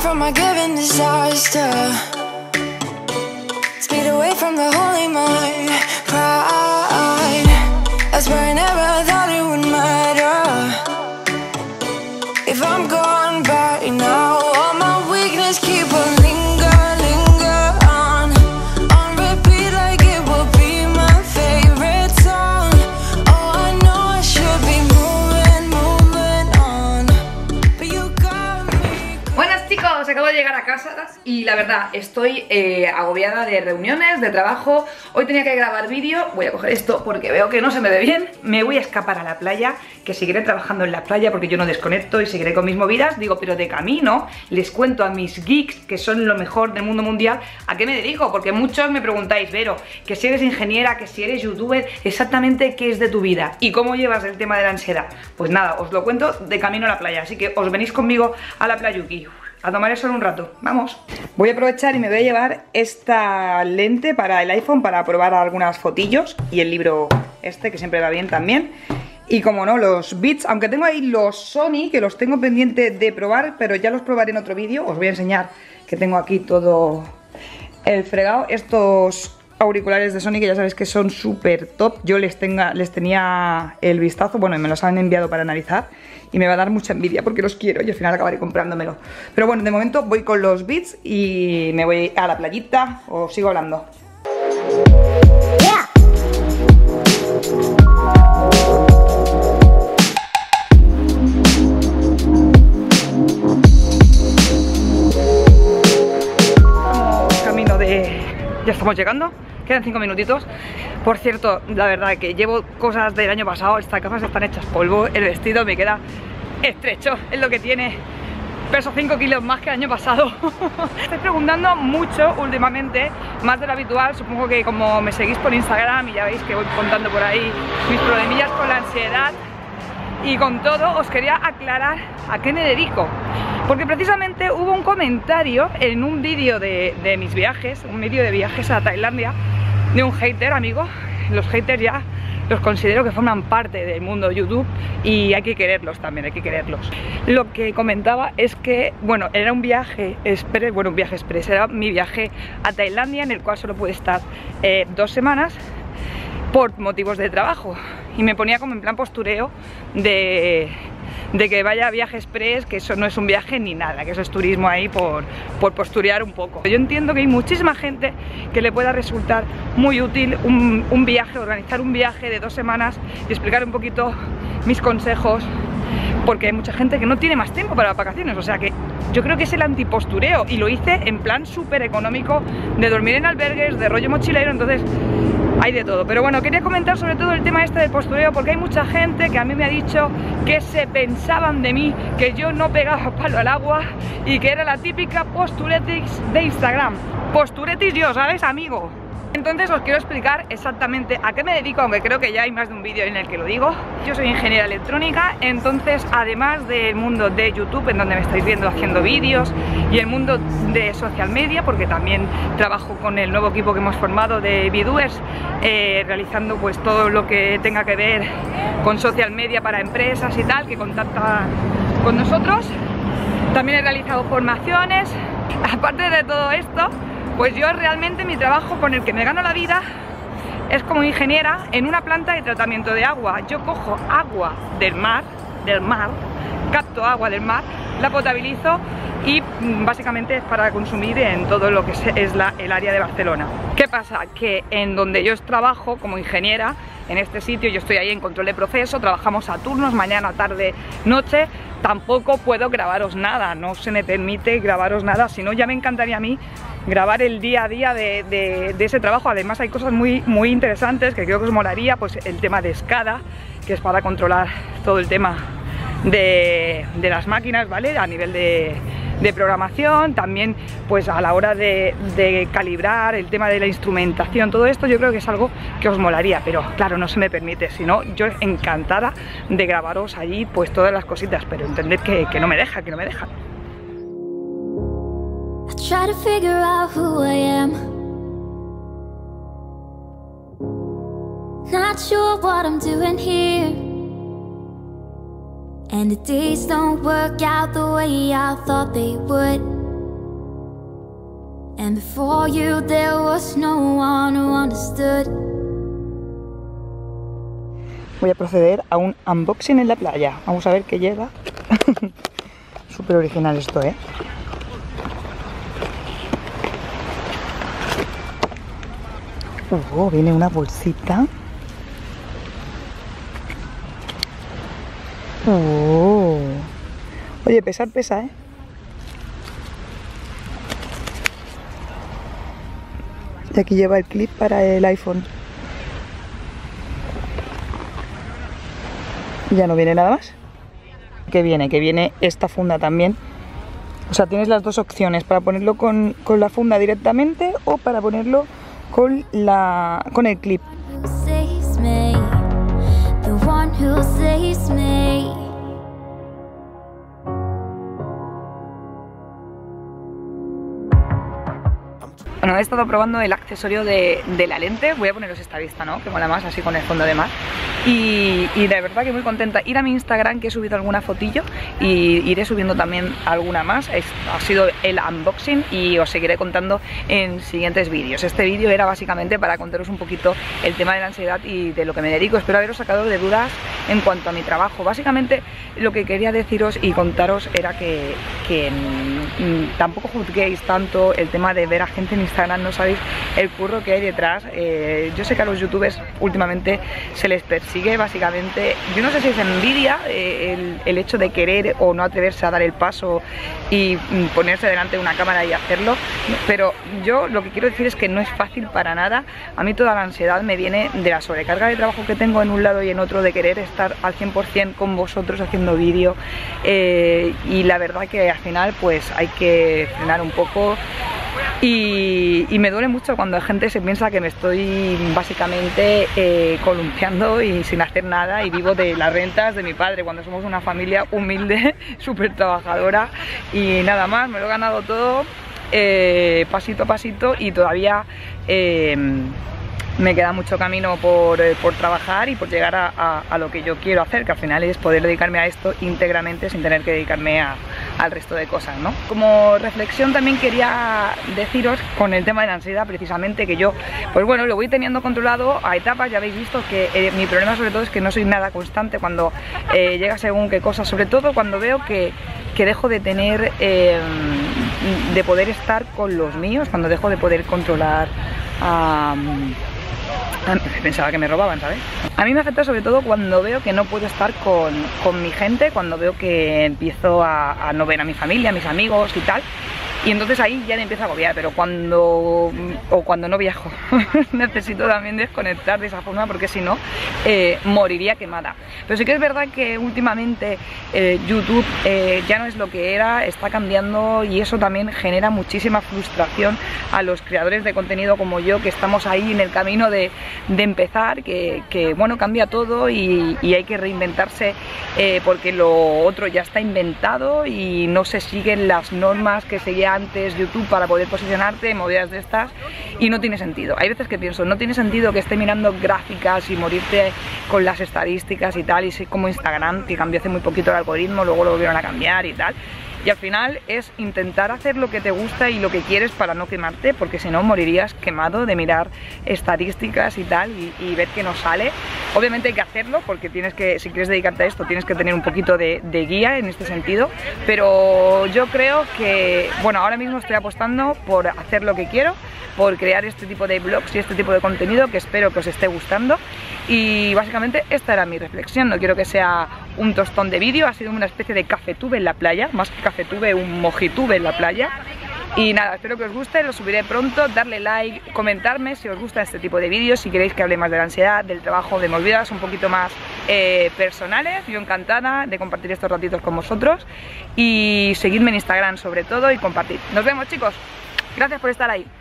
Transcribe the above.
from my given disaster. Speed away from the holy mind. Pride, that's where I never thought it would matter. If I'm gone back now, all my weakness keep on linger on repeat like it will be my favorite song. Oh, I know I should be moving on, but you got me. Buenas chicos, acabo de llegar a casa y la verdad estoy agobiada de reuniones, de trabajo. Hoy tenía que grabar vídeo, voy a coger esto porque veo que no se me ve bien. Me voy a escapar a la playa, que seguiré trabajando en la playa porque yo no desconecto y seguiré con mis movidas. Digo, pero de camino les cuento a mis geeks, que son lo mejor del mundo mundial, a qué me dedico. Porque muchos me preguntáis, Vero, que si eres ingeniera, que si eres youtuber, exactamente qué es de tu vida y cómo llevas el tema de la ansiedad. Pues nada, os lo cuento de camino a la playa, así que os venís conmigo a la playuki a tomar el sol un rato, vamos. Voy a aprovechar y me voy a llevar esta lente para el iPhone para probar algunas fotillos y el libro este, que siempre va bien también. Y como no, los Beats, aunque tengo ahí los Sony, que los tengo pendiente de probar, pero ya los probaré en otro vídeo. Os voy a enseñar que tengo aquí todo el fregado. Estos auriculares de Sony, que ya sabéis que son súper top. Yo les tenía el vistazo, bueno, y me los han enviado para analizar. Y me va a dar mucha envidia porque los quiero y al final acabaré comprándomelo. Pero bueno, de momento voy con los Beats y me voy a la playita. Os sigo hablando. Camino de... Ya estamos llegando. Quedan 5 minutitos. Por cierto, la verdad que llevo cosas del año pasado. Estas gafas están hechas polvo. El vestido me queda estrecho, es lo que tiene. Peso 5 kilos más que el año pasado. Estoy preguntando mucho últimamente, más de lo habitual. Supongo que como me seguís por Instagram y ya veis que voy contando por ahí mis problemillas con la ansiedad y con todo, os quería aclarar a qué me dedico. Porque precisamente hubo un comentario en un vídeo de mis viajes, un vídeo de viajes a Tailandia, de un hater, amigo. Los haters ya los considero que forman parte del mundo YouTube y hay que quererlos también, hay que quererlos. Lo que comentaba es que, bueno, era un viaje express, bueno, un viaje express, era mi viaje a Tailandia, en el cual solo pude estar 2 semanas por motivos de trabajo. Y me ponía como en plan postureo de que vaya a viaje express, que eso no es un viaje ni nada, que eso es turismo ahí por posturear un poco. Yo entiendo que hay muchísima gente que le pueda resultar muy útil un viaje, organizar un viaje de 2 semanas y explicar un poquito mis consejos, porque hay mucha gente que no tiene más tiempo para las vacaciones. O sea que yo creo que es el antipostureo y lo hice en plan súper económico, de dormir en albergues, de rollo mochilero, entonces hay de todo. Pero bueno, quería comentar sobre todo el tema este del postureo, porque hay mucha gente que a mí me ha dicho que se pensaban de mí, que yo no pegaba palo al agua y que era la típica posturetis de Instagram. Posturetis yo, ¿sabes, amigo? Entonces os quiero explicar exactamente a qué me dedico, aunque creo que ya hay más de un vídeo en el que lo digo. Yo soy ingeniera electrónica, entonces además del mundo de YouTube, en donde me estáis viendo haciendo vídeos, y el mundo de social media, porque también trabajo con el nuevo equipo que hemos formado de VDoers, realizando pues todo lo que tenga que ver con social media para empresas y tal, que contactan con nosotros. También he realizado formaciones. Aparte de todo esto, pues yo realmente mi trabajo con el que me gano la vida es como ingeniera en una planta de tratamiento de agua. Yo cojo agua del mar, capto agua del mar, la potabilizo y básicamente es para consumir en todo lo que es el área de Barcelona. ¿Qué pasa? Que en donde yo trabajo como ingeniera, en este sitio, yo estoy ahí en control de proceso, trabajamos a turnos, mañana, tarde, noche. Tampoco puedo grabaros nada, no se me permite grabaros nada, si no ya me encantaría a mí grabar el día a día de ese trabajo. Además hay cosas muy interesantes que creo que os molaría, pues el tema de SCADA, que es para controlar todo el tema de las máquinas, ¿vale? A nivel de programación, también pues a la hora de calibrar el tema de la instrumentación, todo esto yo creo que es algo que os molaría, pero claro, no se me permite, si no, yo encantada de grabaros allí pues todas las cositas, pero entended que no me deja, que no me deja. I try to figure out who I am. Not sure what I'm doing here. And the days don't work out the way I thought they would. And before you there was no one who understood. Voy a proceder a un unboxing en la playa. Vamos a ver qué lleva. Súper original esto, ¿eh? Viene una bolsita. Oye, pesar pesa, ¿eh? Y aquí lleva el clip para el iPhone. Ya no viene nada más. Que viene esta funda también. O sea, tienes las dos opciones, para ponerlo con la funda directamente o para ponerlo con el clip. Who saves me? The one who saves me. Bueno, he estado probando el accesorio de la lente. Voy a poneros esta vista, ¿no? Que mola más, así con el fondo de mar. Y de verdad que muy contenta. Ir a mi Instagram, que he subido alguna fotillo, y iré subiendo también alguna más. Ha sido el unboxing y os seguiré contando en siguientes vídeos. Este vídeo era básicamente para contaros un poquito el tema de la ansiedad y de lo que me dedico. Espero haberos sacado de dudas en cuanto a mi trabajo. Básicamente lo que quería deciros y contaros era que tampoco juzguéis tanto el tema de ver a gente en Instagram. No sabéis el curro que hay detrás. Yo sé que a los youtubers últimamente se les persigue básicamente. Yo no sé si es envidia el hecho de querer o no atreverse a dar el paso y ponerse delante de una cámara y hacerlo, pero yo lo que quiero decir es que no es fácil para nada. A mí toda la ansiedad me viene de la sobrecarga de trabajo que tengo en un lado y en otro, de querer estar al 100% con vosotros haciendo vídeo, y la verdad que al final pues hay que frenar un poco. Y me duele mucho cuando la gente se piensa que me estoy básicamente columpiando y sin hacer nada, y vivo de las rentas de mi padre, cuando somos una familia humilde, súper trabajadora, y nada más, me lo he ganado todo pasito a pasito, y todavía me queda mucho camino por trabajar y por llegar a lo que yo quiero hacer, que al final es poder dedicarme a esto íntegramente sin tener que dedicarme al resto de cosas, ¿no? Como reflexión también quería deciros con el tema de la ansiedad, precisamente, que yo, pues bueno, lo voy teniendo controlado a etapas. Ya habéis visto que mi problema sobre todo es que no soy nada constante cuando llega según qué cosas, sobre todo cuando veo que dejo de tener, de poder estar con los míos, cuando dejo de poder controlar pensaba que me robaban, ¿sabes? A mí me afecta sobre todo cuando veo que no puedo estar con mi gente, cuando veo que empiezo a no ver a mi familia, a mis amigos y tal. Y entonces ahí ya me empieza a agobiar, pero cuando no viajo necesito también desconectar de esa forma, porque si no moriría quemada. Pero sí que es verdad que últimamente YouTube ya no es lo que era, está cambiando, y eso también genera muchísima frustración a los creadores de contenido como yo, que estamos ahí en el camino de empezar, que bueno, cambia todo y hay que reinventarse, porque lo otro ya está inventado y no se siguen las normas que seguía antes YouTube para poder posicionarte, movidas de estas, y no tiene sentido. Hay veces que pienso, no tiene sentido que esté mirando gráficas y morirte con las estadísticas y tal, y sé como Instagram, que cambió hace muy poquito el algoritmo, luego lo volvieron a cambiar y tal. Y al final es intentar hacer lo que te gusta y lo que quieres para no quemarte, porque si no morirías quemado de mirar estadísticas y tal y ver que no sale. Obviamente hay que hacerlo, porque tienes que, si quieres dedicarte a esto, tienes que tener un poquito de guía en este sentido. Pero yo creo que, bueno, ahora mismo estoy apostando por hacer lo que quiero, por crear este tipo de vlogs y este tipo de contenido que espero que os esté gustando. Y básicamente esta era mi reflexión. No quiero que sea un tostón de vídeo, ha sido una especie de cafetube en la playa, más que cafetube, un mojitube en la playa. Y nada, espero que os guste, lo subiré pronto. Darle like, comentarme si os gusta este tipo de vídeos, si queréis que hable más de la ansiedad, del trabajo, de movidas un poquito más personales. Yo encantada de compartir estos ratitos con vosotros, y seguidme en Instagram sobre todo y compartid. Nos vemos, chicos, gracias por estar ahí.